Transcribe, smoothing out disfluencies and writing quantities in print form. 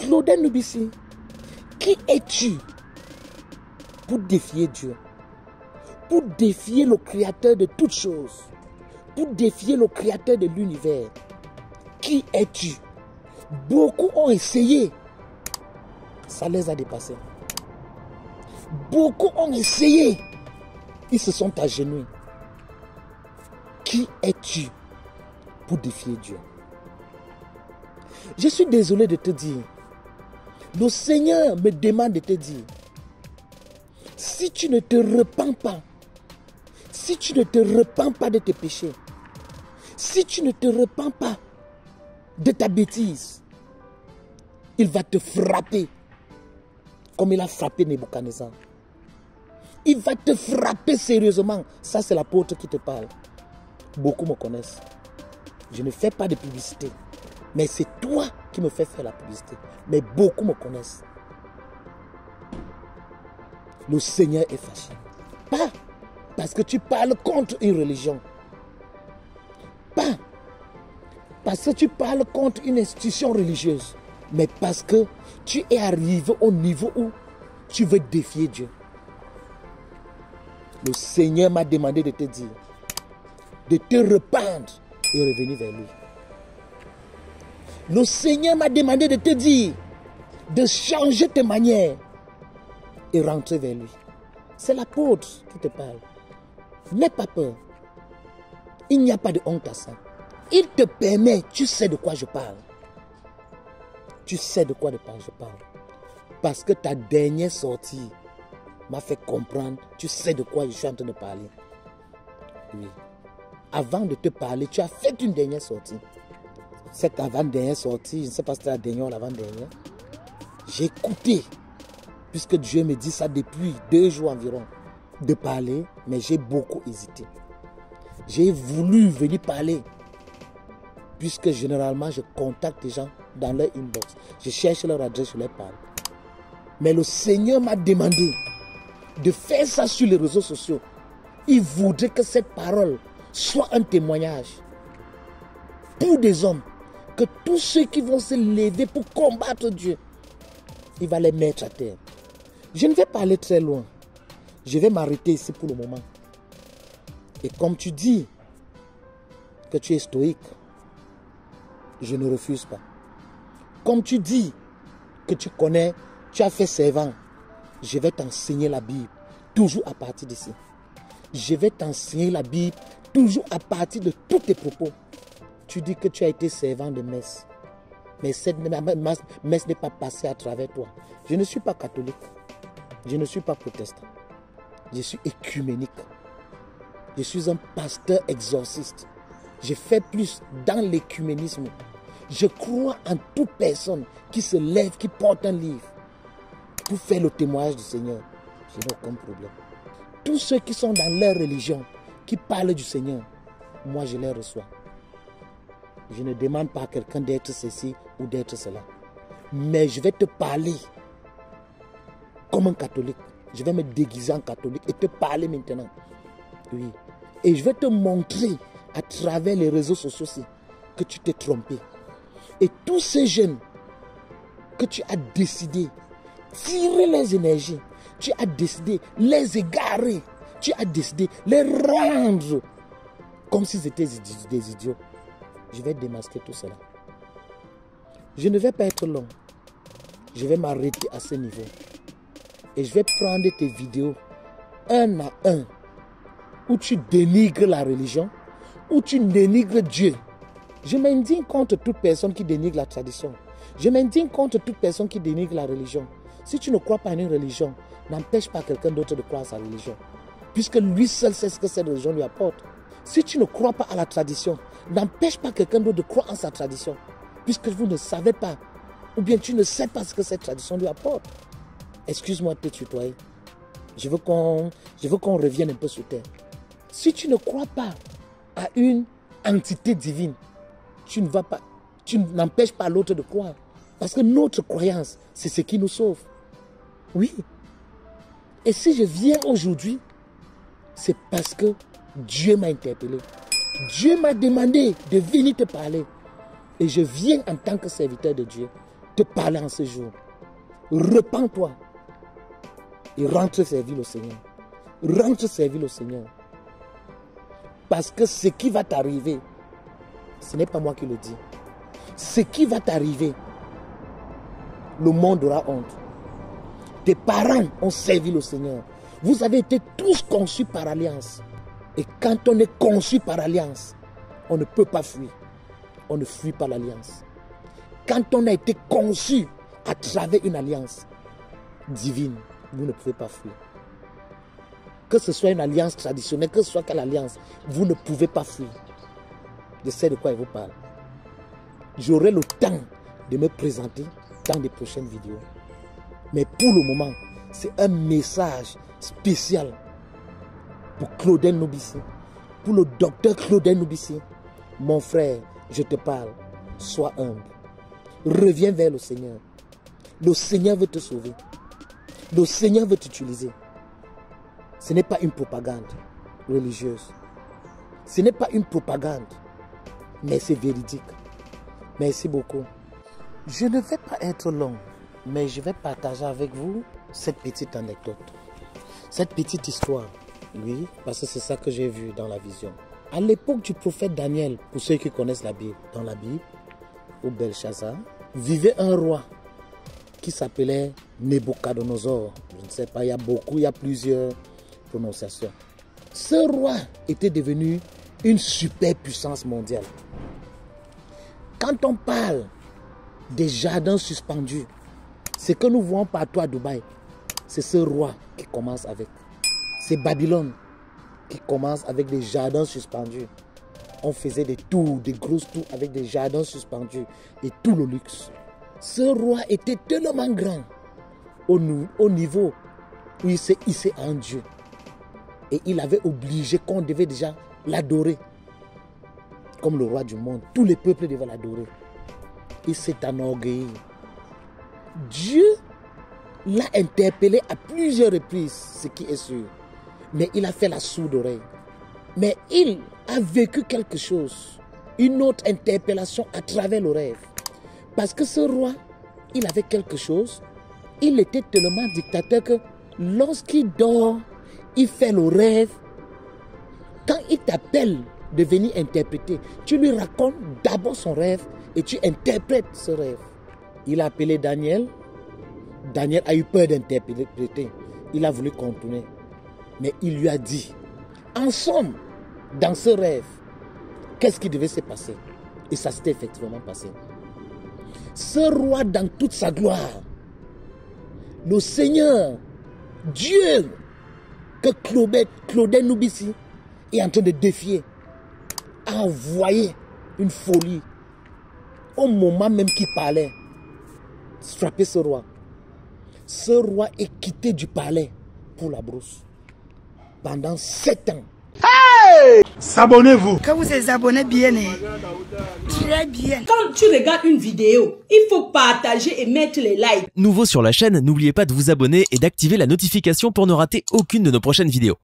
Claudel Nubissi, qui es-tu pour défier Dieu? Pour défier le créateur de toutes choses? Pour défier le créateur de l'univers? Qui es-tu? Beaucoup ont essayé. Ça les a dépassés. Beaucoup ont essayé. Ils se sont agenouillés. Qui es-tu pour défier Dieu? Je suis désolé de te dire. Le Seigneur me demande de te dire. Si tu ne te repens pas, si tu ne te repens pas de tes péchés, si tu ne te repens pas de ta bêtise, il va te frapper comme il a frappé Nebuchadnezzar. Il va te frapper sérieusement. Ça, c'est l'apôtre qui te parle. Beaucoup me connaissent. Je ne fais pas de publicité. Mais c'est toi qui me fais faire la publicité. Mais beaucoup me connaissent. Le Seigneur est fâché. Pas parce que tu parles contre une religion. Pas parce que tu parles contre une institution religieuse. Mais parce que tu es arrivé au niveau où tu veux défier Dieu. Le Seigneur m'a demandé de te dire, de te rependre et revenir vers lui. Le Seigneur m'a demandé de te dire, de changer tes manières et rentrer vers lui. C'est l'apôtre qui te parle. N'aie pas peur. Il n'y a pas de honte à ça. Il te permet, tu sais de quoi je parle. Tu sais de quoi je parle. Parce que ta dernière sortie m'a fait comprendre, tu sais de quoi je suis en train de parler. Oui. Avant de te parler, tu as fait une dernière sortie. Cette avant-dernière sortie, je ne sais pas si c'était la dernière ou l'avant-dernière. J'ai écouté, puisque Dieu me dit ça depuis 2 jours environ, de parler, mais j'ai beaucoup hésité. J'ai voulu venir parler, puisque généralement je contacte les gens dans leur inbox. Je cherche leur adresse, je leur parle. Mais le Seigneur m'a demandé de faire ça sur les réseaux sociaux. Il voudrait que cette parole soit un témoignage pour des hommes, que tous ceux qui vont se lever pour combattre Dieu, il va les mettre à terre. Je ne vais pas aller très loin. Je vais m'arrêter ici pour le moment. Et comme tu dis que tu es stoïque, je ne refuse pas. Comme tu dis que tu connais, tu as fait servant, je vais t'enseigner la Bible, toujours à partir d'ici. Je vais t'enseigner la Bible, toujours à partir de tous tes propos. Tu dis que tu as été servant de messe. Mais cette messe n'est pas passée à travers toi. Je ne suis pas catholique. Je ne suis pas protestant. Je suis écuménique. Je suis un pasteur exorciste. Je fais plus dans l'écuménisme. Je crois en toute personne qui se lève, qui porte un livre pour faire le témoignage du Seigneur. Je n'ai aucun problème. Tous ceux qui sont dans leur religion, qui parlent du Seigneur, moi je les reçois. Je ne demande pas à quelqu'un d'être ceci ou d'être cela. Mais je vais te parler comme un catholique. Je vais me déguiser en catholique et te parler maintenant. Oui. Et je vais te montrer à travers les réseaux sociaux aussi que tu t'es trompé. Et tous ces jeunes que tu as décidé tirer les énergies, tu as décidé les égarer, tu as décidé les rendre comme s'ils étaient des idiots. Je vais démasquer tout cela. Je ne vais pas être long. Je vais m'arrêter à ce niveau. Et je vais prendre tes vidéos un à un où tu dénigres la religion, où tu dénigres Dieu. Je m'indigne contre toute personne qui dénigre la tradition. Je m'indigne contre toute personne qui dénigre la religion. Si tu ne crois pas en une religion, n'empêche pas quelqu'un d'autre de croire à sa religion. Puisque lui seul sait ce que cette religion lui apporte. Si tu ne crois pas à la tradition, n'empêche pas quelqu'un d'autre de croire en sa tradition. Puisque vous ne savez pas, ou bien tu ne sais pas ce que cette tradition lui apporte. Excuse-moi de te tutoyer. Je veux qu'on revienne un peu sur terre. Si tu ne crois pas à une entité divine, tu n'empêches pas l'autre de croire. Parce que notre croyance, c'est ce qui nous sauve. Oui. Et si je viens aujourd'hui, c'est parce que Dieu m'a interpellé. Dieu m'a demandé de venir te parler. Et je viens en tant que serviteur de Dieu te parler en ce jour. Repends-toi et rentre servir le Seigneur. Rentre servir le Seigneur. Parce que ce qui va t'arriver, ce n'est pas moi qui le dis. Ce qui va t'arriver, le monde aura honte. Tes parents ont servi le Seigneur. Vous avez été tous conçus par alliance. Et quand on est conçu par alliance, on ne peut pas fuir. On ne fuit pas l'alliance. Quand on a été conçu à travers une alliance divine, vous ne pouvez pas fuir. Que ce soit une alliance traditionnelle, que ce soit quelle alliance, vous ne pouvez pas fuir. Je sais de quoi je vous parle. J'aurai le temps de me présenter dans les prochaines vidéos. Mais pour le moment, c'est un message spécial pour Claudel Nobissi, pour le docteur Claudel Nobissi. Mon frère, je te parle, sois humble. Reviens vers le Seigneur. Le Seigneur veut te sauver. Le Seigneur veut t'utiliser. Ce n'est pas une propagande religieuse. Ce n'est pas une propagande, mais c'est véridique. Merci beaucoup. Je ne vais pas être long, mais je vais partager avec vous cette petite anecdote. Cette petite histoire, oui, parce que c'est ça que j'ai vu dans la vision. À l'époque du prophète Daniel, pour ceux qui connaissent la Bible, dans la Bible, au Belshazzar, vivait un roi qui s'appelait Nebuchadnezzar. Je ne sais pas, il y a plusieurs prononciations. Ce roi était devenu une super puissance mondiale. Quand on parle des jardins suspendus, ce que nous voyons partout à Dubaï, c'est ce roi qui commence avec. C'est Babylone qui commence avec des jardins suspendus. On faisait des tours, des grosses tours avec des jardins suspendus et tout le luxe. Ce roi était tellement grand au niveau où il s'est hissé en Dieu. Et il avait obligé qu'on devait déjà l'adorer. Comme le roi du monde, tous les peuples devaient l'adorer. Il s'est enorgueilli. Dieu l'a interpellé à plusieurs reprises, ce qui est sûr. Mais il a fait la sourde oreille. Mais il a vécu quelque chose, une autre interpellation à travers le rêve. Parce que ce roi, il avait quelque chose. Il était tellement dictateur que lorsqu'il dort, il fait le rêve. Quand il t'appelle de venir interpréter, tu lui racontes d'abord son rêve et tu interprètes ce rêve. Il a appelé Daniel. Daniel a eu peur d'interpréter. Il a voulu contourner. Mais il lui a dit, en somme, dans ce rêve, qu'est-ce qui devait se passer? Et ça s'était effectivement passé. Ce roi dans toute sa gloire, le Seigneur, Dieu, que Claudel Nobissi est en train de défier, a envoyé une folie. Au moment même qu'il parlait, frapper ce roi. Ce roi est quitté du palais pour la brousse pendant 7 ans. Hey! S'abonnez-vous. Quand vous êtes abonné bien, très bien. Quand tu regardes une vidéo, il faut partager et mettre les likes. Nouveau sur la chaîne, n'oubliez pas de vous abonner et d'activer la notification pour ne rater aucune de nos prochaines vidéos.